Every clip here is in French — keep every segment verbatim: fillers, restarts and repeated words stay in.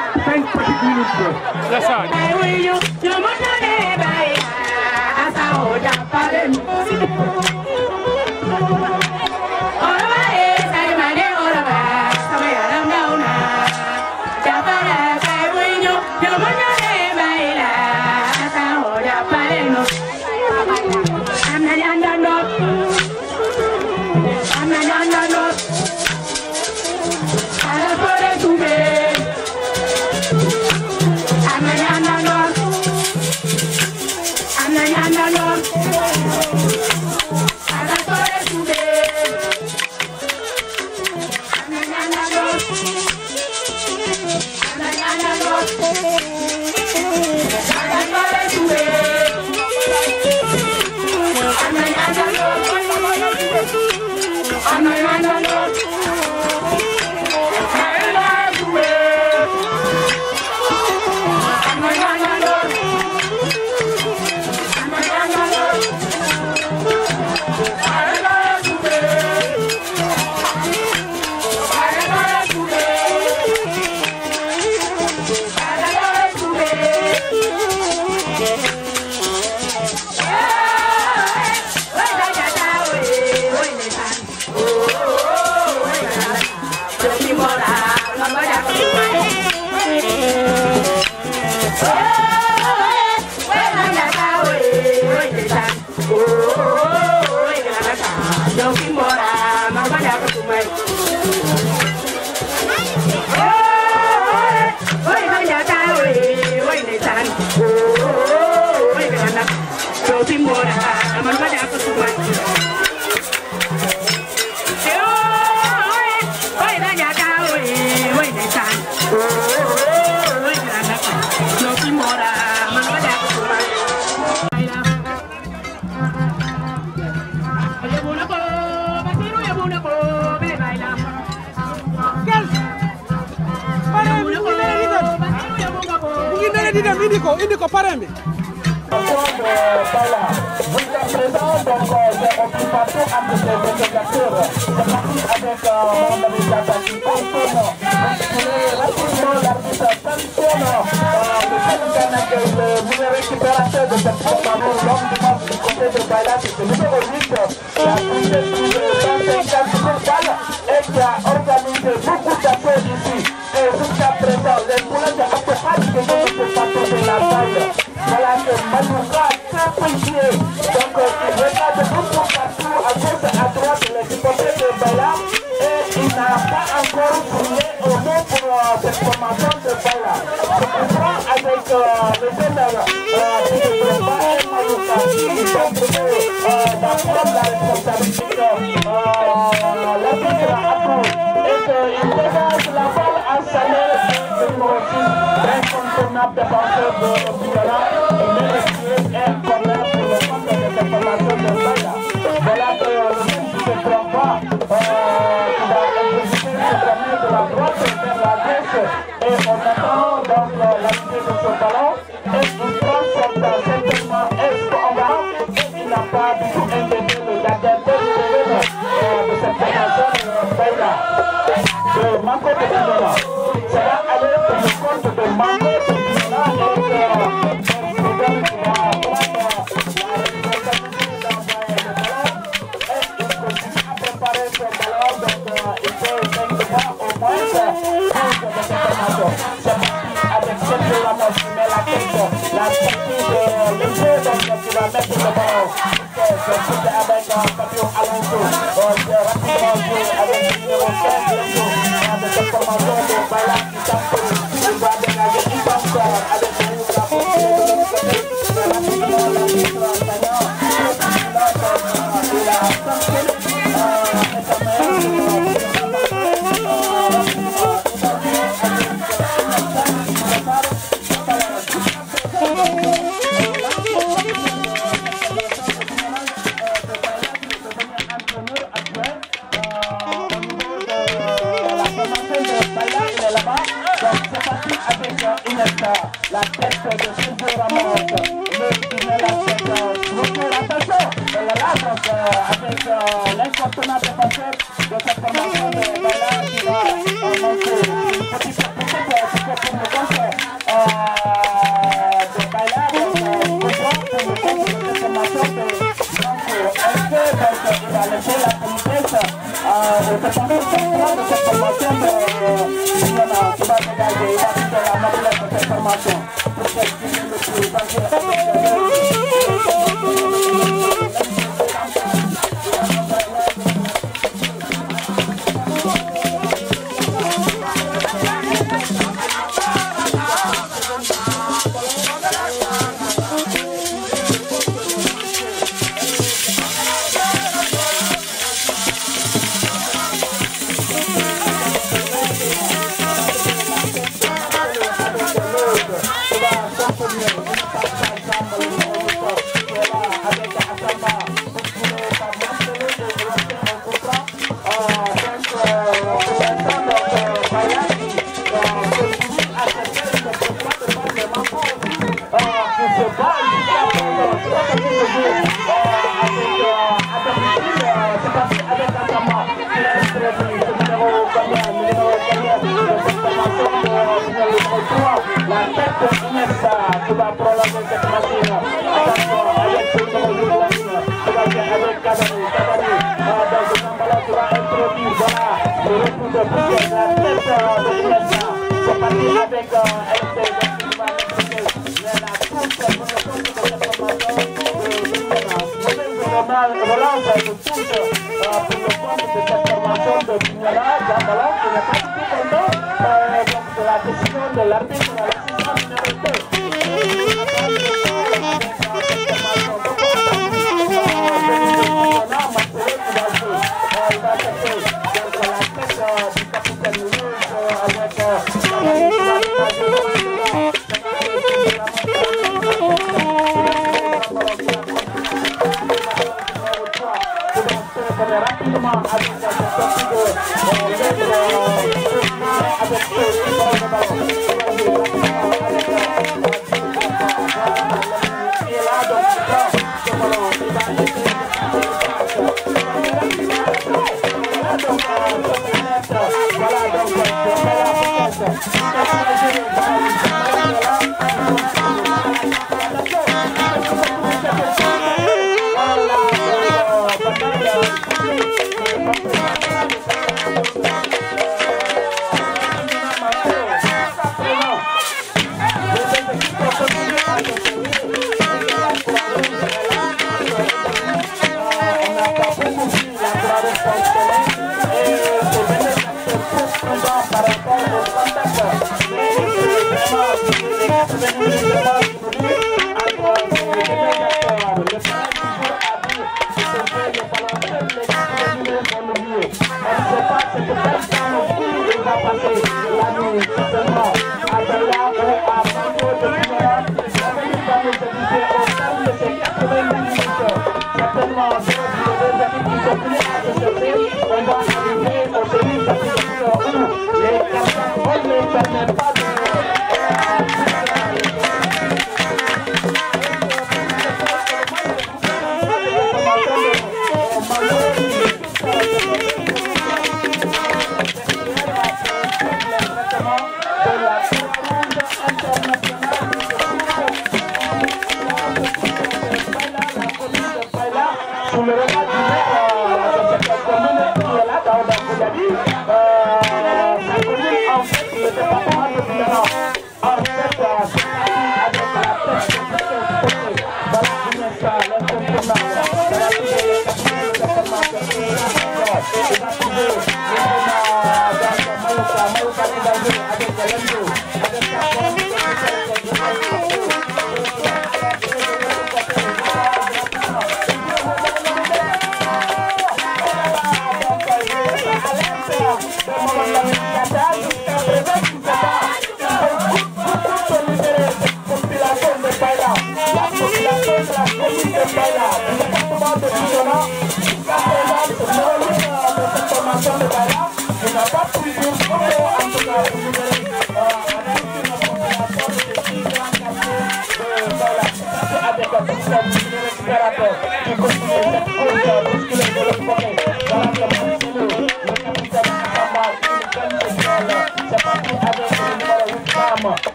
cinq petites minutes. C'est ça. Indico, indico, paremi. Voilà, jusqu'à présent, donc j'ai occupé partout entre ces spectateurs. C'est parti avec mon ami Jacques Antoine. Vous voulez rapidement l'arbitre sanctionne le capitaine qui est le nouveau récupérateur de cette formation, l'homme du match du côté de Baila, c'est le numéro huit, qui a touché plus de cent cinquante balles et qui a organisé beaucoup d'affaires ici. Et jusqu'à présent, les poulets de Hakohad qui sont de ce partout de la salle. Voilà que Manouka, très policier, donc il regarde beaucoup partout à gauche et à droite les supporters de Baila et il n'a pas encore tourné au nom pour euh, cette formation de Baila. Je comprends avec euh, le général euh, de Bromba et Manouka qui sont venus euh, d'apprendre la responsabilité euh, la figure à tout et qu'il dégage la balle à Sané, le numéro six, incontournable défenseur de Bigala. Voilà que le même qui se trompe pas, euh, il va imposer se promener de la droite vers la gauche et on attend donc l'arrivée de ce ballon et il prend son temps certainement est-ce qu'on va et il n'a pas du tout inquiété le gardien de de cette formation de Baila. De Manco de Pinola. Ça va aller pour le compte de Manco de Pinola et le programme qui va prendre avec cette Ramos qui met la tête, la sortie de l'écho, donc qui va mettre le ballon. C'est tout avec Fabio Alonso. C'est rapidement joué avec le numéro cinq, avec cette formation de Baila qui tape. Il va dégager une banque avec le numéro de la portée de l'autre côté. Rapidement, l'arbitre gagnant. Il a sanctionné. La tête de Silvio Ramos, le qui met la tête bloquée, attention, elle est là donc avec l'incontournable défenseur de cette formation de Baila qui va monter une petite petite pour le numéro trois, la tête de Inessa qui va prolonger cette machine. Attention, avec ce numéro huit, qui va bien avec Kabani. Kabani, donc Zambala qui va introduire, voilà, le retour de Bouquet, la tête de Inessa. C'est parti avec L C qui va expliquer la course pour le compte de cette formation de Bignona. Relance de course pour le compte de cette formation de Bignona. Zambala qui n'est pas du tout content donc de la décision de l'arbitre à l'assistant numéro deux. Rapidement avec la sortie de l'œuvre avec ce numéro de ballon. Il est là, donc il prend ce ballon, il va essayer voilà, donc c'est la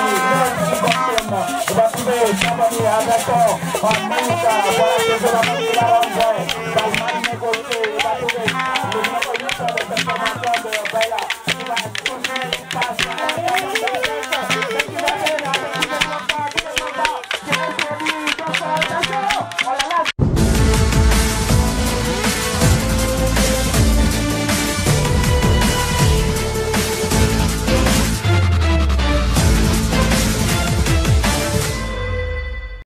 D'accord, on monte, voilà, c'est de la